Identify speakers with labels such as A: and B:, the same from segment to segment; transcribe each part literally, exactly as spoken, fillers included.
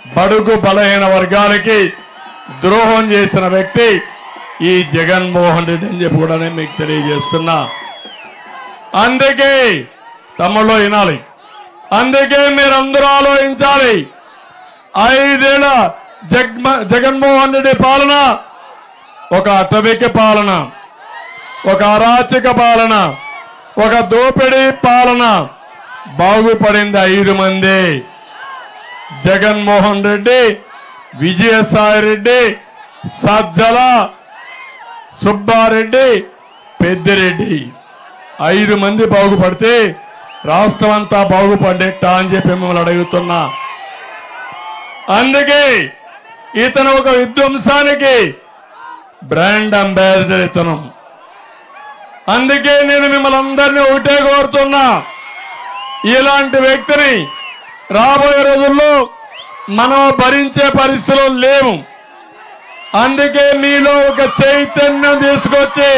A: బడుగు బలహీన వర్గాలకి ద్రోహం చేసిన వ్యక్తి ఈ జగన్మోహన్ రెడ్డి అని చెప్పి కూడా నేను మీకు తెలియజేస్తున్నా. అందుకే తమ్ముళ్ళు వినాలి, అందుకే మీరందరూ ఆలోచించాలి. ఐదేళ్ల జగ జగన్మోహన్ రెడ్డి పాలన ఒక అటవిక పాలన, ఒక అరాచక పాలన, ఒక దోపిడీ పాలన. బాగుపడింది ఐదు మంది: జగన్మోహన్ రెడ్డి, విజయసాయి రెడ్డి, సజ్జల, సుబ్బారెడ్డి, పెద్దిరెడ్డి. ఐదు మంది బాగుపడితే రాష్ట్రం అంతా బాగుపడేట అని చెప్పి మిమ్మల్ని అడుగుతున్నా. అందుకే ఇతను ఒక విధ్వంసానికి బ్రాండ్ అంబాసిడర్ ఇతను. అందుకే నేను మిమ్మల్ని అందరినీ ఒకటే కోరుతున్నా, ఇలాంటి వ్యక్తిని రాబోయే రోజుల్లో మనం భరించే పరిస్థితులు లేవు. అందుకే మీలో ఒక చైతన్యం తీసుకొచ్చి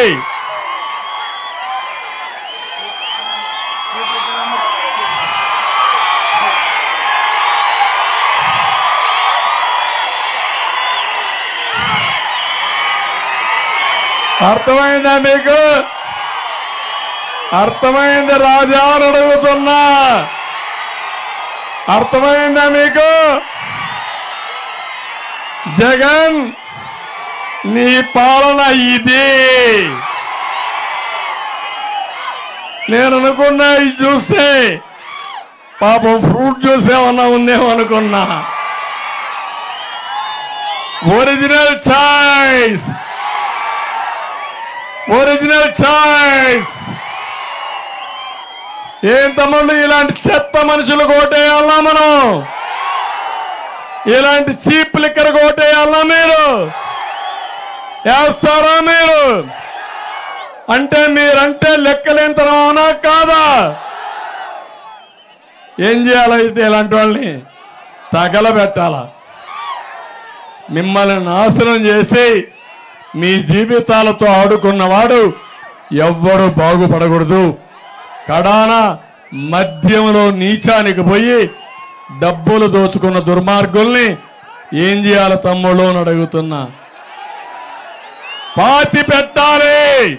A: అర్థమైందా మీకు? అర్థమైంది రాజా అని అడుగుతున్నా. అర్థమైందా మీకు? జగన్ నీ పాలన ఇది. నేను అనుకున్నా ఇది చూస్తే పాపం ఫ్రూట్ జ్యూస్ ఏమన్నా ఉందేమో అనుకున్నా. Original choice, original choice. ఏం తమ్ముళ్ళు, ఇలాంటి చెత్త మనుషులు కోటేయాలా మనం? ఇలాంటి చీప్ లిక్కర్ కోటేయాలా మీరు? వేస్తారా మీరు? అంటే మీరంటే లెక్కలేంతనం అవునా కాదా? ఏం చేయాలైతే ఇలాంటి వాళ్ళని తగలబెట్టాలా? మిమ్మల్ని నాశనం చేసి మీ జీవితాలతో ఆడుకున్నవాడు ఎవ్వరూ బాగుపడకూడదు. కడాన మద్యంలో నీచానికి పోయి డబ్బులు దోచుకున్న దుర్మార్గుల్ని ఏం చేయాలి తమ్ముళ్ళు అని అడుగుతున్నా. పాతి పెట్టాలి.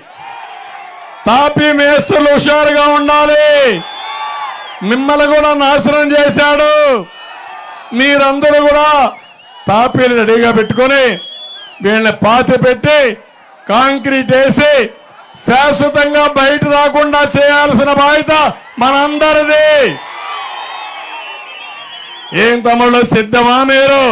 A: తాపీ మేస్తులు హుషారుగా ఉండాలి. మిమ్మల్ని కూడా నాశనం చేశాడు. మీరందరూ కూడా తాపీలు రెడీగా పెట్టుకొని వీళ్ళని పాతి పెట్టి కాంక్రీట్ వేసి శాశ్వతంగా బయట రాకుండా చేయాల్సిన బాధ్యత మనందరిది. ఏం తమ్ముళ్ళు, సిద్ధమా మీరు?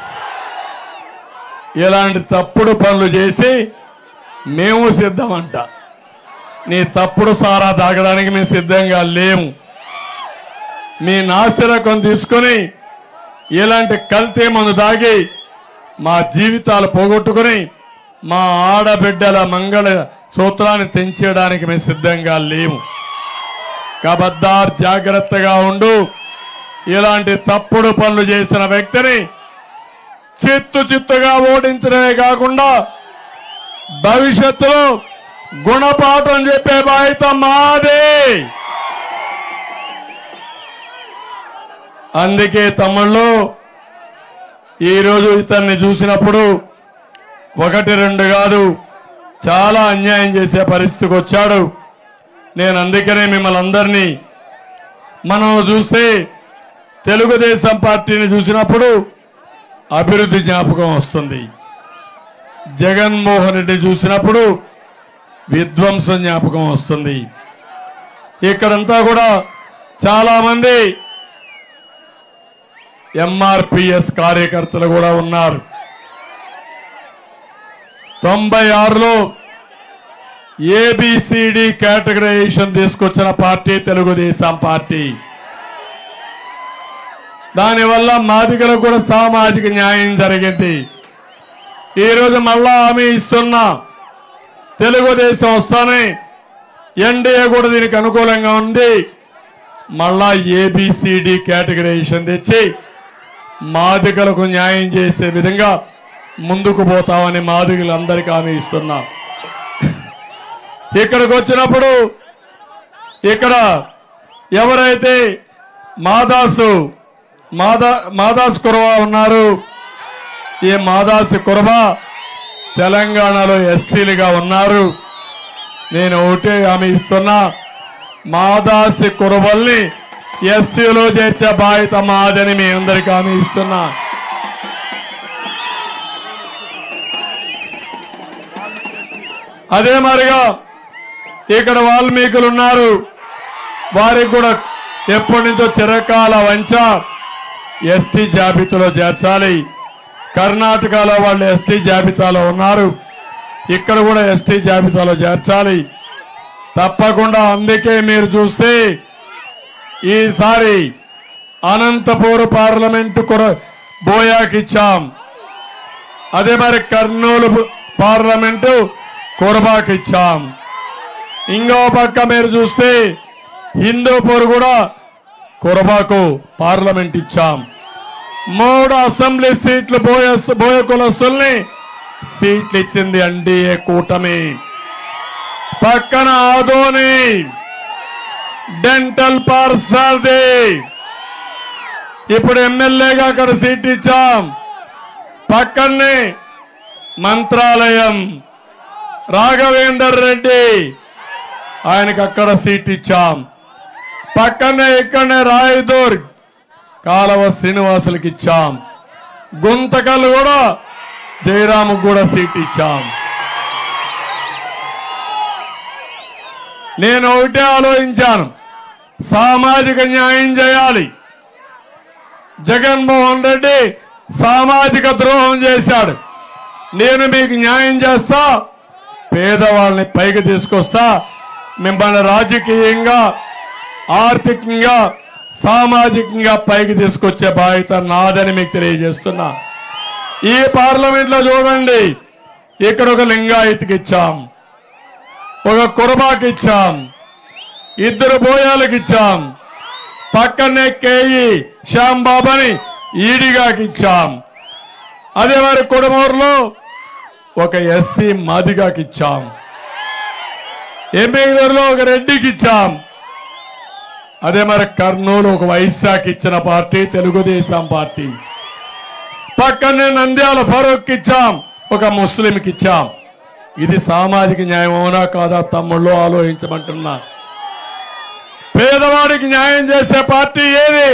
A: ఇలాంటి తప్పుడు పనులు చేసి మేము సిద్ధమంట. నీ తప్పుడు సారా తాగడానికి మేము సిద్ధంగా లేము. మీ నాసిరకం తీసుకొని ఇలాంటి కల్తీ మందు తాగి మా జీవితాలు పోగొట్టుకుని మా ఆడబిడ్డల మంగళ సూత్రాన్ని తెంచేయడానికి మేము సిద్ధంగా లేము. కబద్దార్, జాగ్రత్తగా ఉండు. ఇలాంటి తప్పుడు పనులు చేసిన వ్యక్తిని చిత్తు చిత్తుగా ఓడించడమే కాకుండా భవిష్యత్తులో గుణపాఠం చెప్పే బాధ్యత మాదే. అందుకే తమ్ముళ్ళు, ఈరోజు ఇతన్ని చూసినప్పుడు ఒకటి రెండు కాదు, చాలా అన్యాయం చేసే పరిస్థితికి వచ్చాడు. నేను అందుకనే మిమ్మల్ని అందరినీ, మనం చూస్తే తెలుగుదేశం పార్టీని చూసినప్పుడు అభివృద్ధి జ్ఞాపకం వస్తుంది. జగన్మోహన్ రెడ్డి చూసినప్పుడు విధ్వంసం జ్ఞాపకం వస్తుంది. ఇక్కడంతా కూడా చాలా మంది ఎంఆర్పిఎస్ కార్యకర్తలు కూడా ఉన్నారు. తొంభై ఆరులో ఏబిసిడి కేటగరైజేషన్ తీసుకొచ్చిన పార్టీ తెలుగుదేశం పార్టీ. దానివల్ల మాదిగలకు కూడా సామాజిక న్యాయం జరిగింది. ఈరోజు మళ్ళా హామీ ఇస్తున్నా, తెలుగుదేశం వస్తానే ఎన్డీఏ కూడా దీనికి అనుకూలంగా ఉంది. మళ్ళా ఏబిసిడి కేటగరైజేషన్ తెచ్చి మాదిగలకు న్యాయం చేసే విధంగా ముందుకు పోతామని మాదిగలందరికీ హామీ ఇస్తున్నా. ఇక్కడికి వచ్చినప్పుడు ఇక్కడ ఎవరైతే మాదాసు మాదా మాదాస్ కురవ ఉన్నారు. ఈ మాదాసి కురవ తెలంగాణలో ఎస్సీలుగా ఉన్నారు. నేను ఒకటే హామీ ఇస్తున్నా, మాదాసి కురవల్ని ఎస్సీలో చేర్చే బాధ్యత మాదని మీ అందరికీ హామీ ఇస్తున్నా. అదే మరిగా ఇక్కడ వాల్మీకులు ఉన్నారు, వారికి కూడా ఎప్పటి నుంచో చిరకాల వంచ ఎస్టీ జాబితాలో చేర్చాలి. కర్ణాటకలో వాళ్ళు ఎస్టీ జాబితాలో ఉన్నారు, ఇక్కడ కూడా ఎస్టీ జాబితాలో చేర్చాలి తప్పకుండా. అందుకే మీరు చూస్తే ఈసారి అనంతపూర్ పార్లమెంటు బోయాకి ఇచ్చాం, అదే మరి కర్నూలు పార్లమెంటు కురబాకి ఇచ్చాం. ఇంకో పక్క మీరు చూస్తే హిందూపూర్ కూడా కురబాకు పార్లమెంట్ ఇచ్చాం. మూడు అసెంబ్లీ సీట్లు బోయ బోయ కులస్తుల్ని సీట్లు ఇచ్చింది ఎన్డీఏ కూటమి. పక్కన ఆదోని డెంటల్ పార్సాది ఇప్పుడు ఎమ్మెల్యేగా అక్కడ సీట్ ఇచ్చాం. పక్కనే మంత్రాలయం రాఘవేందర్ రెడ్డి ఆయనకు అక్కడ సీట్ ఇచ్చాం. పక్కనే ఇక్కడనే రాయదుర్గ్ కాలవ శ్రీనివాసులకి ఇచ్చాం. గుంతకల్ కూడా జయరాముకు కూడా సీట్ ఇచ్చాం. నేను ఒకటే ఆలోచించాను, సామాజిక న్యాయం చేయాలి. జగన్మోహన్ రెడ్డి సామాజిక ద్రోహం చేశాడు. నేను మీకు న్యాయం చేస్తా, పేదవాళ్ళని పైకి తీసుకొస్తా, మిమ్మల్ని రాజకీయంగా ఆర్థికంగా సామాజికంగా పైకి తీసుకొచ్చే బాధ్యత నాదని మీకు తెలియజేస్తున్నా. ఈ పార్లమెంట్ లో చూడండి, ఇక్కడ ఒక లింగాయత్కి ఇచ్చాం, ఒక కురబాకి ఇచ్చాం, ఇద్దరు బోయాలకు ఇచ్చాం. పక్కనే కేఈ శ్యాంబాబని ఈడిగాకి ఇచ్చాం. అదే మరి కుడమూరులో ఒక ఎస్సీ మాదిగాకి ఇచ్చాం. ఎంపీలో ఒక రెడ్డికి ఇచ్చాం. అదే మరి కర్నూలు ఒక వైశాఖ్ ఇచ్చిన పార్టీ తెలుగుదేశం పార్టీ. పక్కనే నంద్యాల ఫరూక్ ఇచ్చాం, ఒక ముస్లింకి ఇచ్చాం. ఇది సామాజిక న్యాయం అవునా కాదా తమ్ముళ్ళు ఆలోచించమంటున్నా. పేదవాడికి న్యాయం చేసే పార్టీ ఏది?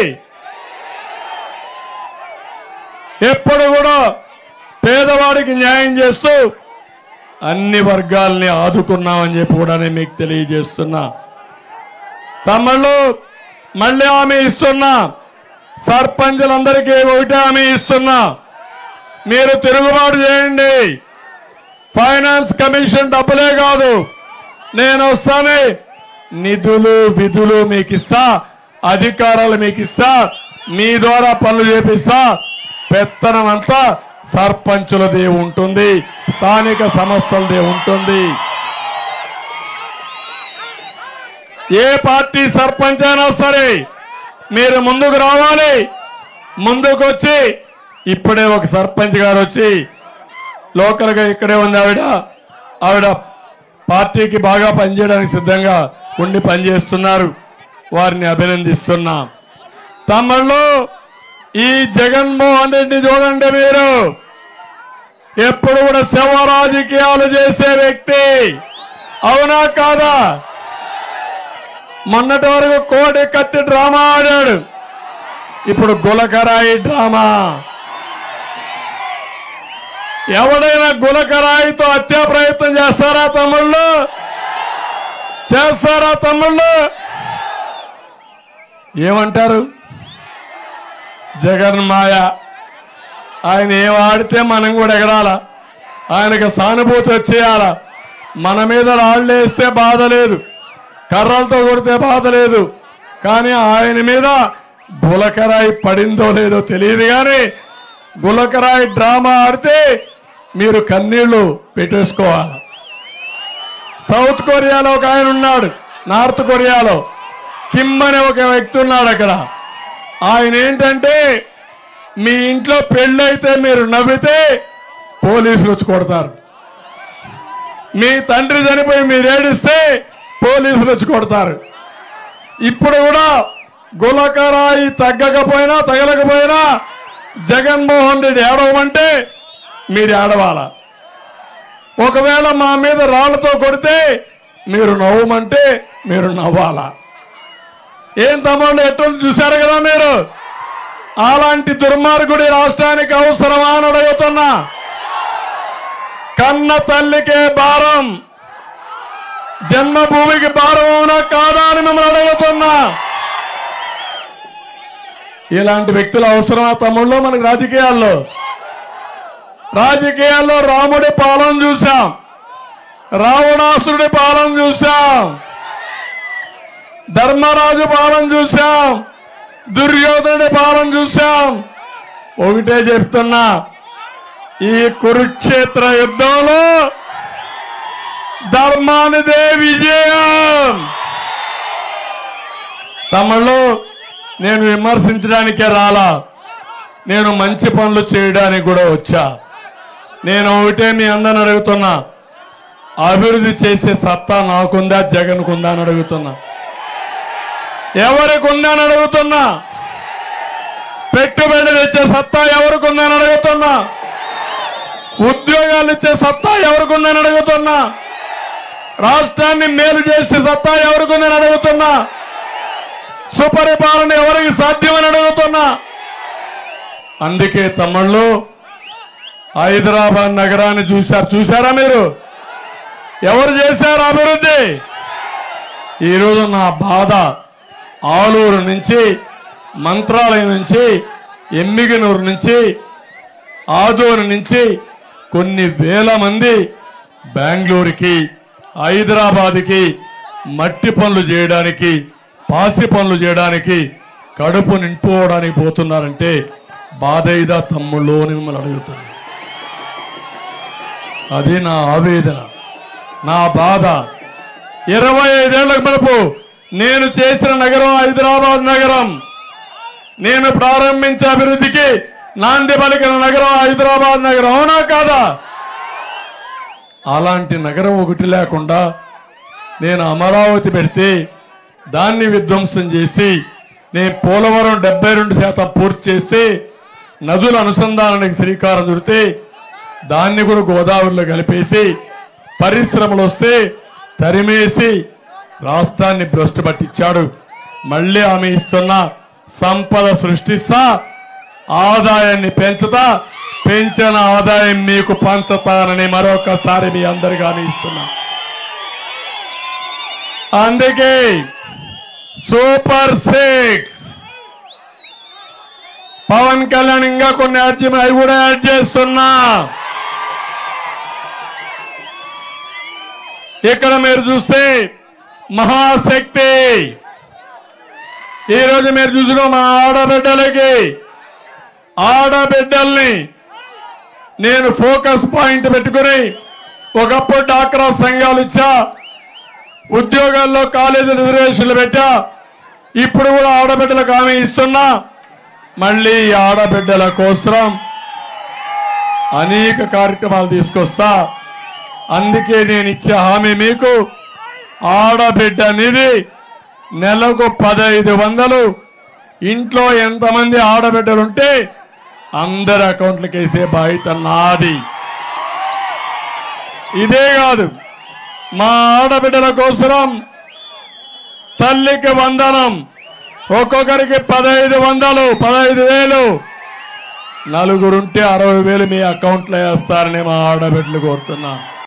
A: ఎప్పుడు కూడా పేదవాడికి న్యాయం చేస్తూ అన్ని వర్గాల్ని ఆదుకున్నామని చెప్పి కూడా నేను మీకు తెలియజేస్తున్నా. తమ్ముళ్ళు మళ్ళీ హామీ ఇస్తున్నా, సర్పంచులందరికీ ఒకటే హామీ ఇస్తున్నా, మీరు తిరుగుబాటు చేయండి. ఫైనాన్స్ కమిషన్ డబ్బులే కాదు, నేను వస్తానే నిధులు విధులు మీకు ఇస్తా, అధికారాలు మీకు ఇస్తా, మీ ద్వారా పనులు చేపిస్తా. పెత్తనం అంతా సర్పంచులదే ఉంటుంది, స్థానిక సంస్థలదే ఉంటుంది. ఏ పార్టీ సర్పంచ్ అయినా సరే మీరు ముందుకు రావాలి. ముందుకు వచ్చి ఇప్పుడే ఒక సర్పంచ్ గారు వచ్చి లోకల్ గా ఇక్కడే ఉంది ఆవిడ ఆవిడ పార్టీకి బాగా పనిచేయడానికి సిద్ధంగా ఉండి పనిచేస్తున్నారు. వారిని అభినందిస్తున్నా. తమ్ముళ్ళు ఈ జగన్మోహన్ రెడ్డి చూడండి, మీరు ఎప్పుడు కూడా శవ రాజకీయాలు చేసే వ్యక్తి అవునా కాదా? మొన్నటి వరకు కోడి కత్తి డ్రామా ఆడాడు, ఇప్పుడు గులకరాయి డ్రామా. ఎవడైనా గులకరాయితో హత్యా ప్రయత్నం చేస్తారా తమ్ముళ్ళు? చేస్తారా తమ్ముళ్ళు? ఏమంటారు? జగన్ మాయ. ఆయన ఏం ఆడితే మనం కూడా ఎగరాల, ఆయనకు సానుభూతి వచ్చేయాల. మన మీద రాళ్ళు వేస్తే బాధ లేదు, కర్రలతో కొడితే బాధ లేదు, కానీ ఆయన మీద గులకరాయి పడిందో లేదో తెలియదు. కానీ గులకరాయి డ్రామా ఆడితే మీరు కన్నీళ్లు పెట్టేసుకోవాలి. సౌత్ కొరియాలో ఒక ఆయన ఉన్నాడు, నార్త్ కొరియాలో కిమ్ అనే ఒక వ్యక్తి ఉన్నాడు అక్కడ. ఆయన ఏంటంటే మీ ఇంట్లో పెళ్ళైతే మీరు నవ్వితే పోలీసులు వచ్చి కొడతారు, మీ తండ్రి చనిపోయి మీరు ఏడిస్తే పోలీసులు వచ్చి కొడతారు. ఇప్పుడు కూడా గులకరాయి తగ్గకపోయినా తగలకపోయినా జగన్మోహన్ రెడ్డి ఏడవమంటే మీరు ఏడవాలా. ఒకవేళ మా మీద రాళ్లతో కొడితే మీరు నవ్వమంటే మీరు నవ్వాలా. ఏం తమ్ముళ్ళు ఎట్టు చూశారు కదా మీరు. అలాంటి దుర్మార్గుడి రాష్ట్రానికి అవసరమా అని అడుగుతున్నా. కన్న తల్లికే భారం, జన్మభూమికి భారం అవునా కాదా అని మిమ్మల్ని అడుగుతున్నా. ఇలాంటి వ్యక్తులు అవసరమా తమ్ముళ్ళు మనకు రాజకీయాల్లో? రాజకీయాల్లో రాముడి పాలన చూశాం, రావణాసురుడి పాలన చూశాం, ధర్మరాజు పాలన చూశాం, దుర్యోధనుడి పాలన చూశాం. ఒకటే చెప్తున్నా, ఈ కురుక్షేత్ర యుద్ధంలో ధర్మానిదే విజయం. తమ్ముళ్ళు నేను విమర్శించడానికే రాలా, నేను మంచి పనులు చేయడానికి కూడా వచ్చా. నేను ఒకటే మీ అందరిని అడుగుతున్నా, అభివృద్ధి చేసే సత్తా నాకుందా జగన్కుందా అని అడుగుతున్నా. ఎవరికి ఉందని అడుగుతున్నా. పెట్టుబడులు ఇచ్చే సత్తా ఎవరికి ఉందని అడుగుతున్నా. ఉద్యోగాలు ఇచ్చే సత్తా ఎవరికి ఉందని అడుగుతున్నా. రాష్ట్రాన్ని మేలు చేసే సత్తా ఎవరికి ఉందని అడుగుతున్నా. సుపరిపాలన ఎవరికి సాధ్యమని అడుగుతున్నా. అందుకే తమ్ముళ్ళు హైదరాబాద్ నగరాన్ని చూశారు చూశారా మీరు? ఎవరు చేశారు అభివృద్ధి? ఈరోజు నా బాధ ఆలూరు నుంచి, మంత్రాలయం నుంచి, ఎమ్మిగనూరు నుంచి, ఆదోని నుంచి కొన్ని వేల మంది బెంగళూరుకి, హైదరాబాద్కి మట్టి పనులు చేయడానికి, పాసి పనులు చేయడానికి, కడుపు నింపుకోవడానికి పోతున్నారంటే బాధ ఇదా తమ్ముళ్ళు అని మిమ్మల్ని అడుగుతున్నా. అది నా ఆవేదన, నా బాధ. ఇరవై ఐదేళ్లకు మనపు నేను చేసిన నగరం హైదరాబాద్ నగరం. నేను ప్రారంభించే అభివృద్ధికి నాంది పలికిన నగరం హైదరాబాద్ నగరం. అవునా కాదా? అలాంటి నగరం ఒకటి లేకుండా నేను అమరావతి పెడితే దాన్ని విధ్వంసం చేసి, నేను పోలవరం డెబ్బై రెండు శాతం పూర్తి చేస్తే, నదుల అనుసంధానానికి శ్రీకారం చుడితే దాన్ని కూడా గోదావరిలో కలిపేసి పరిశ్రమలు వస్తే తరిమేసి రాష్ట్రాన్ని భ్రష్టు పట్టించాడు. మళ్ళీ హామీ ఇస్తున్నా, సంపద సృష్టిస్తా, ఆదాయాన్ని పెంచుతా, పెంచిన ఆదాయం మీకు పంచుతానని మరొకసారి మీ అందరికీ హామీ ఇస్తున్నా. అందుకే సూపర్ సిక్స్ పవన్ కళ్యాణ్ ఇంకా కొన్ని అర్జీలు అవి కూడా యాడ్ చేస్తున్నా. ఇక్కడ మీరు చూస్తే మహాశక్తి, ఈరోజు మీరు చూసిన మా ఆడబిడ్డలకి, ఆడబిడ్డల్ని నేను ఫోకస్ పాయింట్ పెట్టుకుని ఒకప్పుడు డాక్రా సంఘాలు ఇచ్చా, ఉద్యోగాల్లో కాలేజీ రిజర్వేషన్లు పెట్టా, ఇప్పుడు కూడా ఆడబిడ్డలకు హామీ ఇస్తున్నా. మళ్ళీ ఆడబిడ్డల కోసం అనేక కార్యక్రమాలు తీసుకొస్తా. అందుకే నేను ఇచ్చే హామీ మీకు ఆడబిడ్డ నిధి నెలకు పదహైదు వందలు. ఇంట్లో ఎంతమంది ఆడబిడ్డలుంటే అందరి అకౌంట్లకు వేసే బాధ్యత నాది. ఇదే కాదు, మా ఆడబిడ్డల కోసం తల్లికి వందనం, ఒక్కొక్కరికి పదహైదు వందలు పదహైదు వేలు, నలుగురుంటే అరవై వేలు మీ అకౌంట్లో వేస్తారని మా ఆడబిడ్డలు కోరుతున్నా.